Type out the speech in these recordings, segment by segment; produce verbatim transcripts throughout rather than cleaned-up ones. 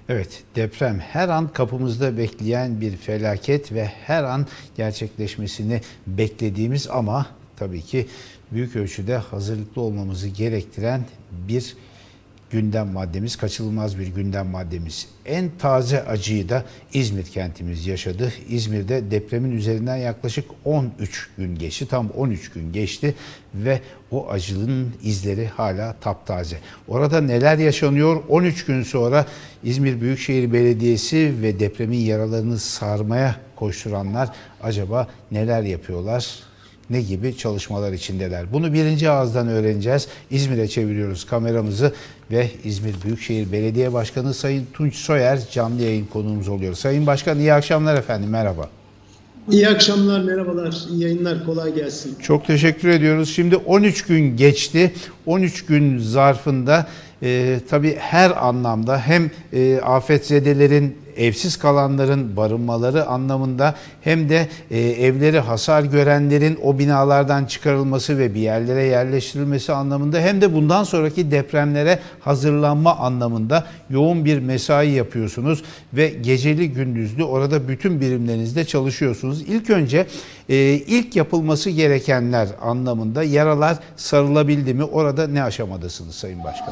Evet, deprem her an kapımızda bekleyen bir felaket ve her an gerçekleşmesini beklediğimiz ama tabii ki büyük ölçüde hazırlıklı olmamızı gerektiren bir gündem maddemiz, kaçınılmaz bir gündem maddemiz. En taze acıyı da İzmir kentimiz yaşadı. İzmir'de depremin üzerinden yaklaşık on üç gün geçti. Tam on üç gün geçti ve o acının izleri hala taptaze. Orada neler yaşanıyor? on üç gün sonra İzmir Büyükşehir Belediyesi ve depremin yaralarını sarmaya koşturanlar acaba neler yapıyorlar? Ne gibi çalışmalar içindeler? Bunu birinci ağızdan öğreneceğiz. İzmir'e çeviriyoruz kameramızı ve İzmir Büyükşehir Belediye Başkanı Sayın Tunç Soyer canlı yayın konuğumuz oluyor. Sayın Başkan, iyi akşamlar efendim, merhaba. İyi akşamlar, merhabalar, iyi yayınlar, kolay gelsin. Çok teşekkür ediyoruz. Şimdi on üç gün geçti. on üç gün zarfında e, tabii her anlamda hem e, afetzedelerin, evsiz kalanların barınmaları anlamında hem de e, evleri hasar görenlerin o binalardan çıkarılması ve bir yerlere yerleştirilmesi anlamında hem de bundan sonraki depremlere hazırlanma anlamında yoğun bir mesai yapıyorsunuz ve geceli gündüzlü orada bütün birimlerinizde çalışıyorsunuz. İlk önce e, ilk yapılması gerekenler anlamında yaralar sarılabildi mi? Orada ne aşamadasınız Sayın Başkan?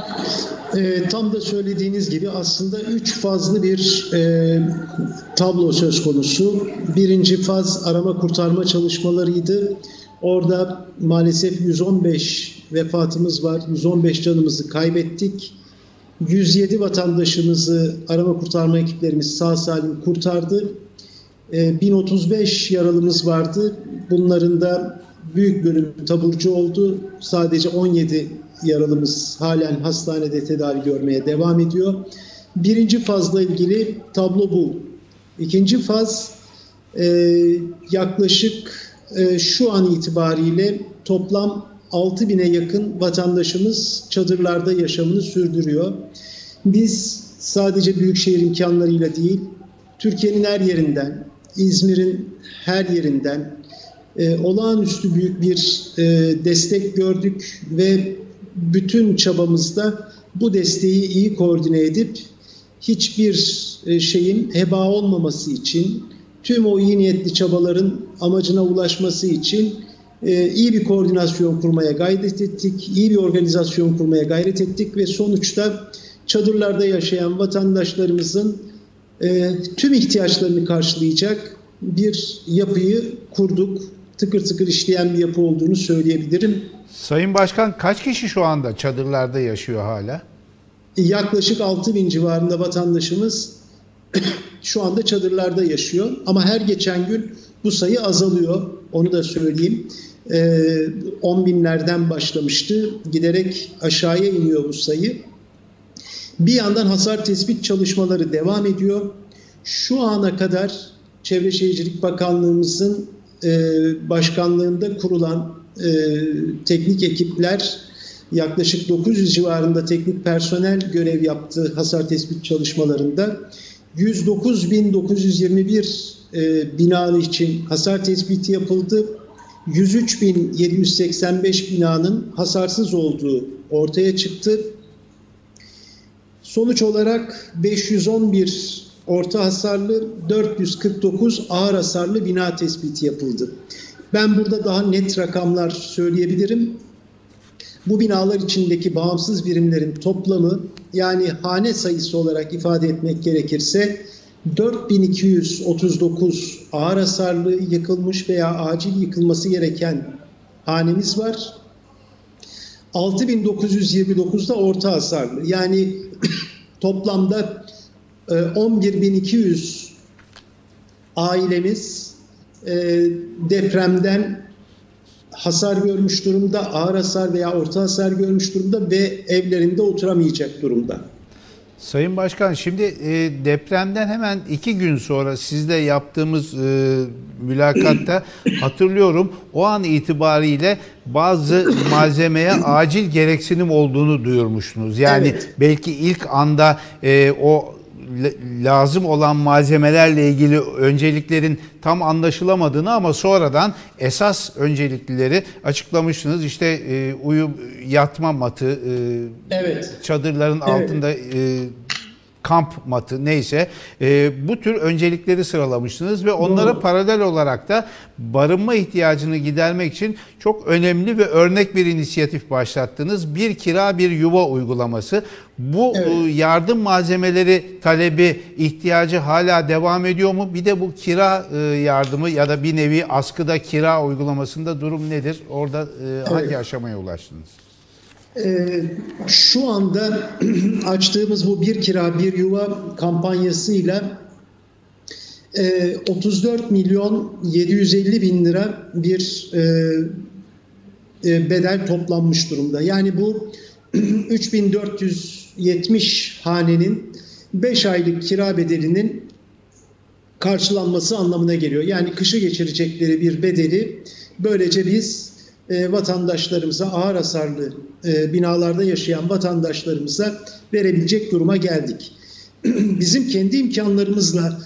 E, tam da söylediğiniz gibi aslında üç fazlı bir e, tablo söz konusu. Birinci faz arama kurtarma çalışmalarıydı. Orada maalesef yüz on beş vefatımız var. yüz on beş canımızı kaybettik. yüz yedi vatandaşımızı arama kurtarma ekiplerimiz sağ salim kurtardı. E, bin otuz beş yaralımız vardı. Bunların da büyük bölüm taburcu oldu. Sadece on yedi yaralımız halen hastanede tedavi görmeye devam ediyor. Birinci fazla ilgili tablo bu. İkinci faz e, yaklaşık e, şu an itibariyle toplam altı bine yakın vatandaşımız çadırlarda yaşamını sürdürüyor. Biz sadece büyükşehir imkanlarıyla değil, Türkiye'nin her yerinden, İzmir'in her yerinden e, olağanüstü büyük bir e, destek gördük ve bütün çabamızda bu desteği iyi koordine edip hiçbir şeyin heba olmaması için, tüm o iyi niyetli çabaların amacına ulaşması için iyi bir koordinasyon kurmaya gayret ettik, iyi bir organizasyon kurmaya gayret ettik ve sonuçta çadırlarda yaşayan vatandaşlarımızın tüm ihtiyaçlarını karşılayacak bir yapıyı kurduk. Tıkır tıkır işleyen bir yapı olduğunu söyleyebilirim. Sayın Başkan, kaç kişi şu anda çadırlarda yaşıyor hala? Yaklaşık altı bin civarında vatandaşımız şu anda çadırlarda yaşıyor. Ama her geçen gün bu sayı azalıyor. Onu da söyleyeyim. Ee, on binlerden başlamıştı. Giderek aşağıya iniyor bu sayı. Bir yandan hasar tespit çalışmaları devam ediyor. Şu ana kadar Çevre Şehircilik Bakanlığımızın e, başkanlığında kurulan e, teknik ekipler, yaklaşık dokuz yüz civarında teknik personel görev yaptı hasar tespit çalışmalarında. yüz dokuz bin dokuz yüz yirmi bir e, bina için hasar tespiti yapıldı. yüz üç bin yedi yüz seksen beş binanın hasarsız olduğu ortaya çıktı. Sonuç olarak beş yüz on bir orta hasarlı, dört yüz kırk dokuz ağır hasarlı bina tespiti yapıldı. Ben burada daha net rakamlar söyleyebilirim. Bu binalar içindeki bağımsız birimlerin toplamı, yani hane sayısı olarak ifade etmek gerekirse dört bin iki yüz otuz dokuz ağır hasarlı yıkılmış veya acil yıkılması gereken hanemiz var. altı bin dokuz yüz yirmi dokuz da orta hasarlı. Yani toplamda on bir bin iki yüz ailemiz depremden hasar görmüş durumda, ağır hasar veya orta hasar görmüş durumda ve evlerinde oturamayacak durumda. Sayın Başkan, şimdi e, depremden hemen iki gün sonra sizle yaptığımız e, mülakatta hatırlıyorum, o an itibariyle bazı malzemeye acil gereksinim olduğunu duyurmuştunuz. Yani evet, belki ilk anda e, o lazım olan malzemelerle ilgili önceliklerin tam anlaşılamadığını ama sonradan esas önceliklileri açıklamışsınız. İşte e, uyum, yatma matı, e, evet, çadırların evet, altında e, kamp matı neyse e, bu tür öncelikleri sıralamışsınız ve onlara Doğru. paralel olarak da barınma ihtiyacını gidermek için çok önemli ve örnek bir inisiyatif başlattınız. Bir kira bir yuva uygulaması. Bu Evet. e, yardım malzemeleri talebi, ihtiyacı hala devam ediyor mu? Bir de bu kira e, yardımı ya da bir nevi askıda kira uygulamasında durum nedir? Orada e, hangi Evet. aşamaya ulaştınız? Ee, şu anda açtığımız bu bir kira bir yuva kampanyasıyla e, otuz dört milyon yedi yüz elli bin lira bir e, e, bedel toplanmış durumda. Yani bu üç bin dört yüz yetmiş hanenin beş aylık kira bedelinin karşılanması anlamına geliyor. Yani kışı geçirecekleri bir bedeli böylece biz e, vatandaşlarımıza, ağır hasarlı e, binalarda yaşayan vatandaşlarımıza verebilecek duruma geldik. Bizim kendi imkanlarımızla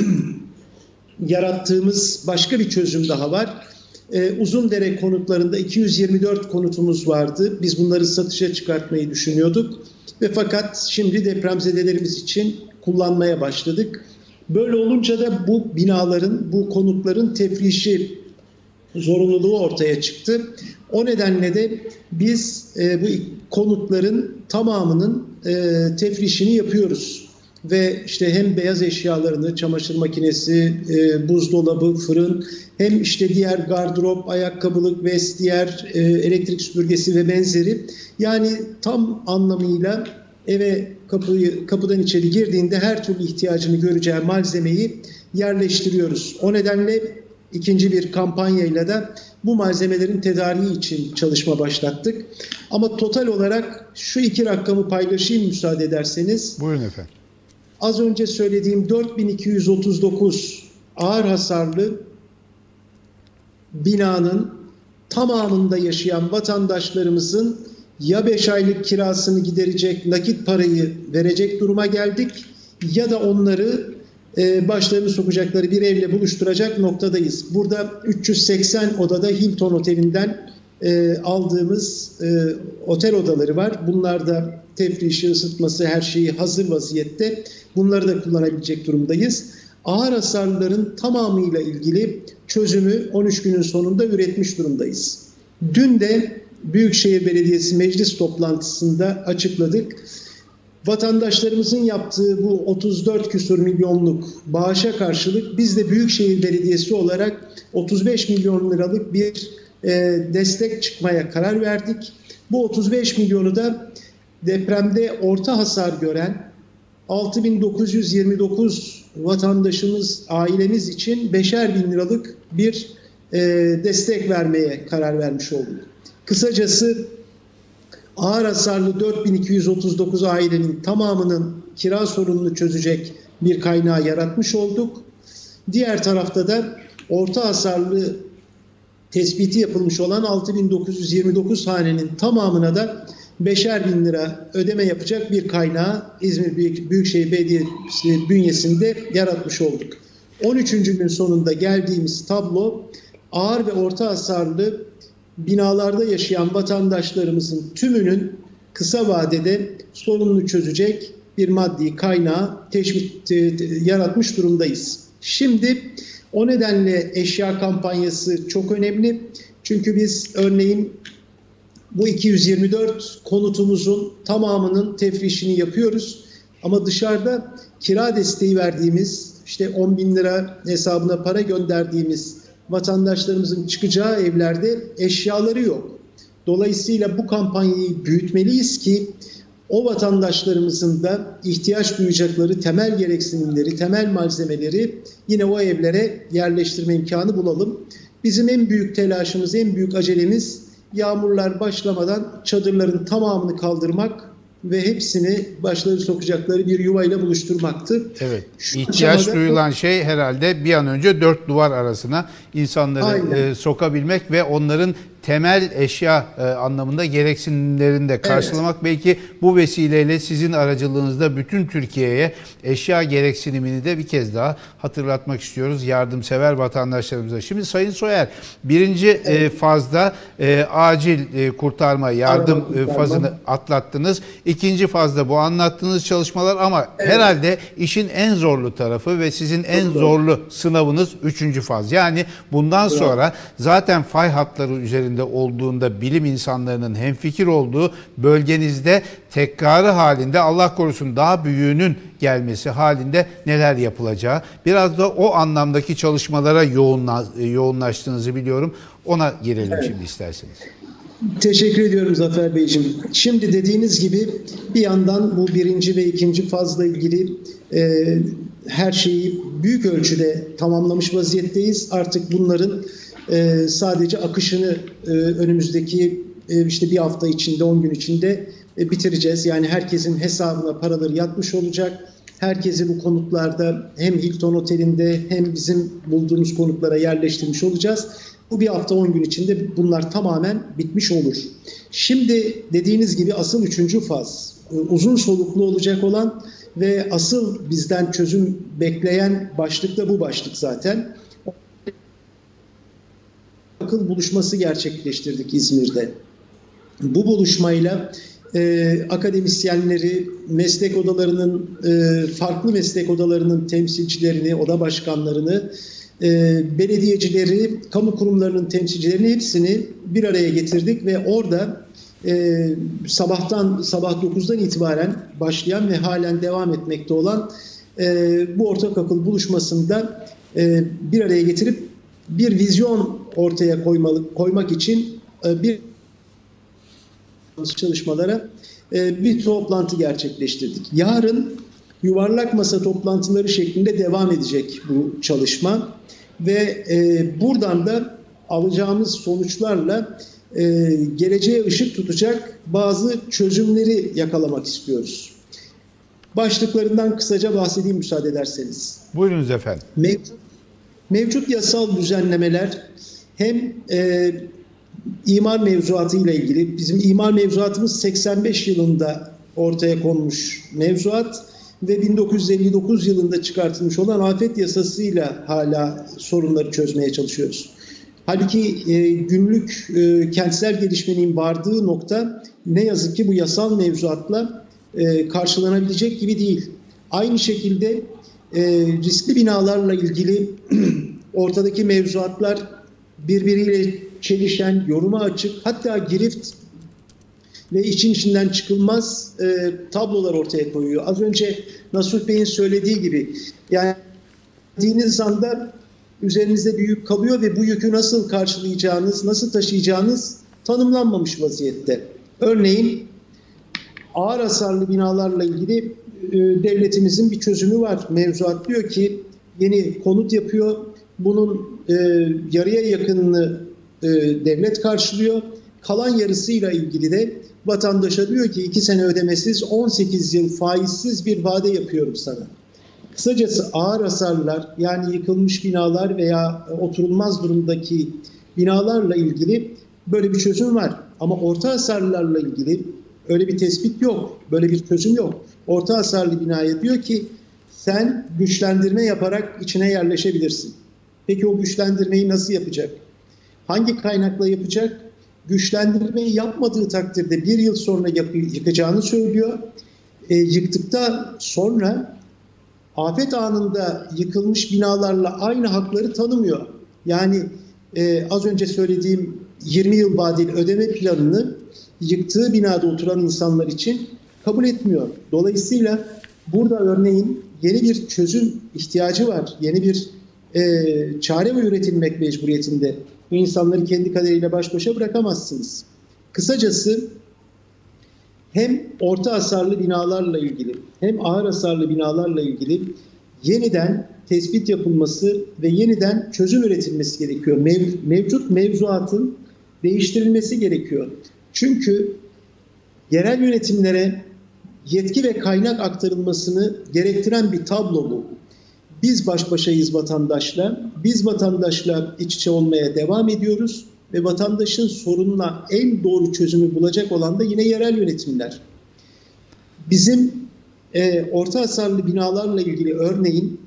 yarattığımız başka bir çözüm daha var. E, Uzundere konutlarında iki yüz yirmi dört konutumuz vardı. Biz bunları satışa çıkartmayı düşünüyorduk. Ve fakat şimdi depremzedelerimiz için kullanmaya başladık. Böyle olunca da bu binaların, bu konutların tefrişi zorunluluğu ortaya çıktı. O nedenle de biz e, bu konutların tamamının e, tefrişini yapıyoruz. Ve işte hem beyaz eşyalarını, çamaşır makinesi, e, buzdolabı, fırın, hem işte diğer gardırop, ayakkabılık, vestiyer, e, elektrik süpürgesi ve benzeri. Yani tam anlamıyla eve kapıyı, kapıdan içeri girdiğinde her türlü ihtiyacını göreceği malzemeyi yerleştiriyoruz. O nedenle ikinci bir kampanyayla da bu malzemelerin tedariği için çalışma başlattık. Ama total olarak şu iki rakamı paylaşayım müsaade ederseniz. Buyurun efendim. Az önce söylediğim dört bin iki yüz otuz dokuz ağır hasarlı binanın tamamında yaşayan vatandaşlarımızın ya beş aylık kirasını giderecek nakit parayı verecek duruma geldik ya da onları e, başlarını sokacakları bir evle buluşturacak noktadayız. Burada üç yüz seksen odada Hilton Oteli'nden e, aldığımız e, otel odaları var. Bunlar da tefrişi, ısıtması, her şeyi hazır vaziyette. Bunları da kullanabilecek durumdayız. Ağır hasarların tamamıyla ilgili çözümü on üç günün sonunda üretmiş durumdayız. Dün de Büyükşehir Belediyesi meclis toplantısında açıkladık. Vatandaşlarımızın yaptığı bu otuz dört küsur milyonluk bağışa karşılık biz de Büyükşehir Belediyesi olarak otuz beş milyon liralık bir e, destek çıkmaya karar verdik. Bu otuz beş milyonu da depremde orta hasar gören altı bin dokuz yüz yirmi dokuz vatandaşımız, ailemiz için beşer bin liralık bir e, destek vermeye karar vermiş olduk. Kısacası ağır hasarlı dört bin iki yüz otuz dokuz ailenin tamamının kira sorununu çözecek bir kaynağı yaratmış olduk. Diğer tarafta da orta hasarlı tespiti yapılmış olan altı bin dokuz yüz yirmi dokuz hanenin tamamına da beşer bin lira ödeme yapacak bir kaynağı İzmir Büyükşehir Belediyesi bünyesinde yaratmış olduk. on üçüncü gün sonunda geldiğimiz tablo ağır ve orta hasarlı binalarda yaşayan vatandaşlarımızın tümünün kısa vadede sorununu çözecek bir maddi kaynağı teşvik, e, yaratmış durumdayız. Şimdi o nedenle eşya kampanyası çok önemli. Çünkü biz örneğin bu iki yüz yirmi dört konutumuzun tamamının tefrişini yapıyoruz. Ama dışarıda kira desteği verdiğimiz, işte on bin lira hesabına para gönderdiğimiz vatandaşlarımızın çıkacağı evlerde eşyaları yok. Dolayısıyla bu kampanyayı büyütmeliyiz ki o vatandaşlarımızın da ihtiyaç duyacakları temel gereksinimleri, temel malzemeleri yine o evlere yerleştirme imkanı bulalım. Bizim en büyük telaşımız, en büyük acelemiz yağmurlar başlamadan çadırların tamamını kaldırmak ve hepsini başları sokacakları bir yuvayla buluşturmaktı. Evet. Şu İhtiyaç aşamada duyulan şey herhalde bir an önce dört duvar arasına insanları Aynen. e, sokabilmek ve onların temel eşya e, anlamında gereksinimlerini de karşılamak, evet. Belki bu vesileyle sizin aracılığınızda bütün Türkiye'ye eşya gereksinimini de bir kez daha hatırlatmak istiyoruz yardımsever vatandaşlarımıza. Şimdi Sayın Soyer, birinci evet. e, fazda e, acil e, kurtarma yardım e, fazını atlattınız. İkinci fazda bu anlattığınız çalışmalar ama evet. herhalde işin en zorlu tarafı ve sizin en zorlu sınavınız üçüncü faz. Yani bundan Bravo. sonra zaten fay hatları üzerinde olduğunda bilim insanlarının hemfikir olduğu bölgenizde tekrarı halinde, Allah korusun daha büyüğünün gelmesi halinde neler yapılacağı, biraz da o anlamdaki çalışmalara yoğunla, yoğunlaştığınızı biliyorum. Ona girelim evet. şimdi isterseniz. Teşekkür ediyorum Zafer Beyciğim. Şimdi dediğiniz gibi bir yandan bu birinci ve ikinci fazla ilgili e, her şeyi büyük ölçüde tamamlamış vaziyetteyiz. Artık bunların e, sadece akışını e, önümüzdeki e, işte bir hafta içinde, on gün içinde e, bitireceğiz. Yani herkesin hesabına paraları yatmış olacak. Herkesi bu konutlarda hem Hilton Oteli'nde hem bizim bulduğumuz konutlara yerleştirmiş olacağız. Bu bir hafta on gün içinde bunlar tamamen bitmiş olur. Şimdi dediğiniz gibi asıl üçüncü faz, uzun soluklu olacak olan ve asıl bizden çözüm bekleyen başlık da bu başlık zaten. Akıl buluşması gerçekleştirdik İzmir'de. Bu buluşmayla e, akademisyenleri, meslek odalarının, e, farklı meslek odalarının temsilcilerini, oda başkanlarını, E, belediyecileri, kamu kurumlarının temsilcilerini hepsini bir araya getirdik ve orada e, sabahtan sabah dokuzdan itibaren başlayan ve halen devam etmekte olan e, bu ortak akıl buluşmasında e, bir araya getirip bir vizyon ortaya koymalı, koymak için e, bir çalışmalara e, bir toplantı gerçekleştirdik. Yarın yuvarlak masa toplantıları şeklinde devam edecek bu çalışma ve e, buradan da alacağımız sonuçlarla e, geleceğe ışık tutacak bazı çözümleri yakalamak istiyoruz. Başlıklarından kısaca bahsedeyim müsaade ederseniz. Buyurunuz efendim. Mevcut, mevcut yasal düzenlemeler hem e, imar mevzuatı ile ilgili, bizim imar mevzuatımız seksen beş yılında ortaya konmuş mevzuat ve bin dokuz yüz elli dokuz yılında çıkartılmış olan afet yasasıyla hala sorunları çözmeye çalışıyoruz. Halbuki e, günlük e, kentsel gelişmenin vardığı nokta ne yazık ki bu yasal mevzuatla e, karşılanabilecek gibi değil. Aynı şekilde e, riskli binalarla ilgili ortadaki mevzuatlar birbiriyle çelişen, yoruma açık, hatta girift ve için içinden çıkılmaz e, tablolar ortaya koyuyor. Az önce Nasuh Bey'in söylediği gibi, yani dediğiniz anda üzerinizde bir yük kalıyor ve bu yükü nasıl karşılayacağınız, nasıl taşıyacağınız tanımlanmamış vaziyette. Örneğin ağır hasarlı binalarla ilgili e, devletimizin bir çözümü var. Mevzuat diyor ki yeni konut yapıyor, bunun e, yarıya yakınını e, devlet karşılıyor. Kalan yarısıyla ilgili de vatandaşa diyor ki iki sene ödemesiz on sekiz yıl faizsiz bir vade yapıyorum sana. Kısacası ağır hasarlar, yani yıkılmış binalar veya oturulmaz durumdaki binalarla ilgili böyle bir çözüm var. Ama orta hasarlarla ilgili öyle bir tespit yok, böyle bir çözüm yok. Orta hasarlı binaya diyor ki sen güçlendirme yaparak içine yerleşebilirsin. Peki o güçlendirmeyi nasıl yapacak? Hangi kaynakla yapacak? Güçlendirmeyi yapmadığı takdirde bir yıl sonra yıkacağını söylüyor. E, yıktıktan sonra afet anında yıkılmış binalarla aynı hakları tanımıyor. Yani e, az önce söylediğim yirmi yıl vadeli ödeme planını yıktığı binada oturan insanlar için kabul etmiyor. Dolayısıyla burada örneğin yeni bir çözüm ihtiyacı var. Yeni bir e, çare üretilmek mecburiyetinde. Bu insanları kendi kaderiyle baş başa bırakamazsınız. Kısacası hem orta hasarlı binalarla ilgili hem ağır hasarlı binalarla ilgili yeniden tespit yapılması ve yeniden çözüm üretilmesi gerekiyor. Mev, mevcut mevzuatın değiştirilmesi gerekiyor. Çünkü yerel yönetimlere yetki ve kaynak aktarılmasını gerektiren bir tablo bu. Biz baş başayız vatandaşla, biz vatandaşla iç içe olmaya devam ediyoruz ve vatandaşın sorununa en doğru çözümü bulacak olan da yine yerel yönetimler. Bizim e, orta hasarlı binalarla ilgili örneğin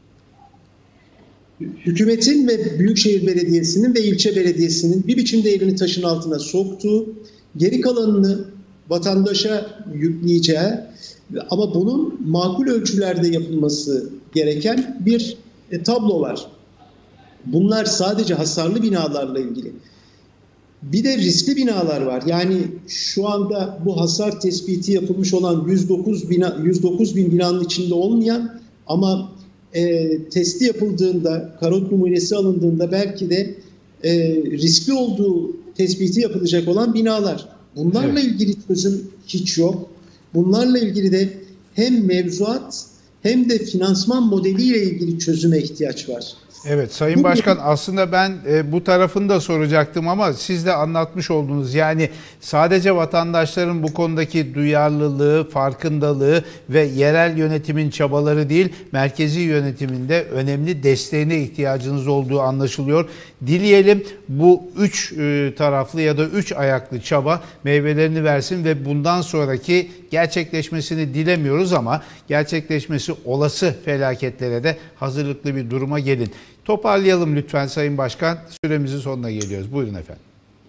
hükümetin ve Büyükşehir Belediyesi'nin ve ilçe belediyesinin bir biçimde elini taşın altına soktuğu, geri kalanını vatandaşa yükleyeceği ama bunun makul ölçülerde yapılması gereken bir e, tablo var. Bunlar sadece hasarlı binalarla ilgili. Bir de riskli binalar var. Yani şu anda bu hasar tespiti yapılmış olan yüz dokuz bina, yüz dokuz bin binanın içinde olmayan ama e, testi yapıldığında, karot numunesi alındığında belki de e, riskli olduğu tespiti yapılacak olan binalar. Bunlarla evet. ilgili çözüm hiç yok. Bunlarla ilgili de hem mevzuat hem de finansman modeliyle ilgili çözüme ihtiyaç var. Evet Sayın Başkan, aslında ben e, bu tarafını da soracaktım ama siz de anlatmış oldunuz. Yani sadece vatandaşların bu konudaki duyarlılığı, farkındalığı ve yerel yönetimin çabaları değil, merkezi yönetiminde önemli desteğine ihtiyacınız olduğu anlaşılıyor. Dileyelim bu üç e, taraflı ya da üç ayaklı çaba meyvelerini versin ve bundan sonraki gerçekleşmesini dilemiyoruz ama gerçekleşmesi olası felaketlere de hazırlıklı bir duruma gelin. Toparlayalım lütfen Sayın Başkan. Süremizin sonuna geliyoruz. Buyurun efendim.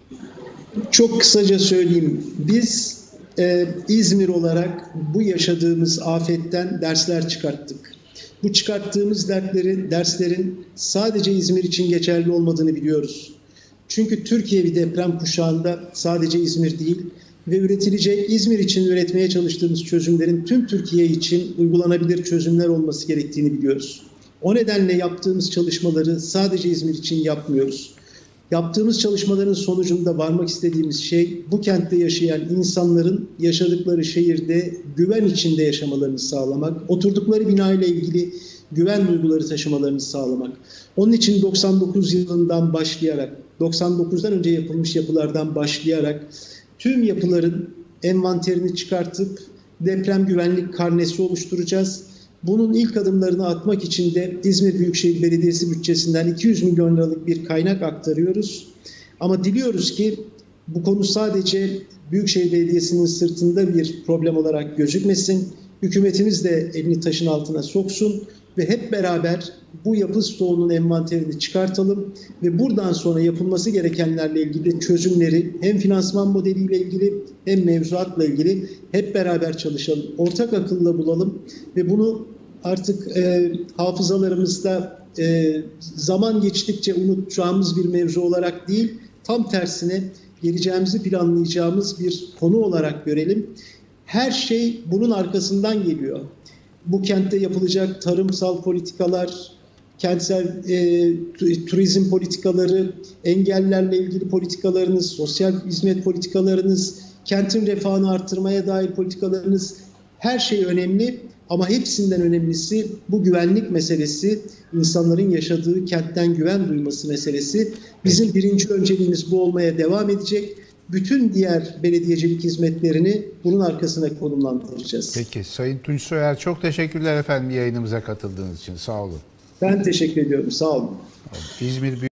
Çok kısaca söyleyeyim. Biz e, İzmir olarak bu yaşadığımız afetten dersler çıkarttık. Bu çıkarttığımız dertleri, derslerin sadece İzmir için geçerli olmadığını biliyoruz. Çünkü Türkiye bir deprem kuşağında sadece İzmir değil ve üretilecek İzmir için üretmeye çalıştığımız çözümlerin tüm Türkiye için uygulanabilir çözümler olması gerektiğini biliyoruz. O nedenle yaptığımız çalışmaları sadece İzmir için yapmıyoruz. Yaptığımız çalışmaların sonucunda varmak istediğimiz şey bu kentte yaşayan insanların yaşadıkları şehirde güven içinde yaşamalarını sağlamak, oturdukları bina ile ilgili güven duyguları taşımalarını sağlamak. Onun için doksan dokuz yılından başlayarak, doksan dokuzdan önce yapılmış yapılardan başlayarak tüm yapıların envanterini çıkartıp deprem güvenlik karnesi oluşturacağız. Bunun ilk adımlarını atmak için de İzmir Büyükşehir Belediyesi bütçesinden iki yüz milyon liralık bir kaynak aktarıyoruz. Ama diliyoruz ki bu konu sadece Büyükşehir Belediyesi'nin sırtında bir problem olarak gözükmesin. Hükümetimiz de elini taşın altına soksun ve hep beraber bu yapı stoğunun envanterini çıkartalım ve buradan sonra yapılması gerekenlerle ilgili çözümleri hem finansman modeliyle ilgili hem mevzuatla ilgili hep beraber çalışalım. Ortak akılla bulalım ve bunu artık e, hafızalarımızda e, zaman geçtikçe unutacağımız bir mevzu olarak değil, tam tersine geleceğimizi planlayacağımız bir konu olarak görelim. Her şey bunun arkasından geliyor. Bu kentte yapılacak tarımsal politikalar, kentsel e, turizm politikaları, engellerle ilgili politikalarınız, sosyal hizmet politikalarınız, kentin refahını artırmaya dair politikalarınız, her şey önemli. Ama hepsinden önemlisi bu güvenlik meselesi, insanların yaşadığı kentten güven duyması meselesi. Bizim birinci önceliğimiz bu olmaya devam edecek. Bütün diğer belediyecilik hizmetlerini bunun arkasına konumlandıracağız. Peki Sayın Tunç Soyer, çok teşekkürler efendim yayınımıza katıldığınız için. Sağ olun. Ben teşekkür ediyorum. Sağ olun. İzmir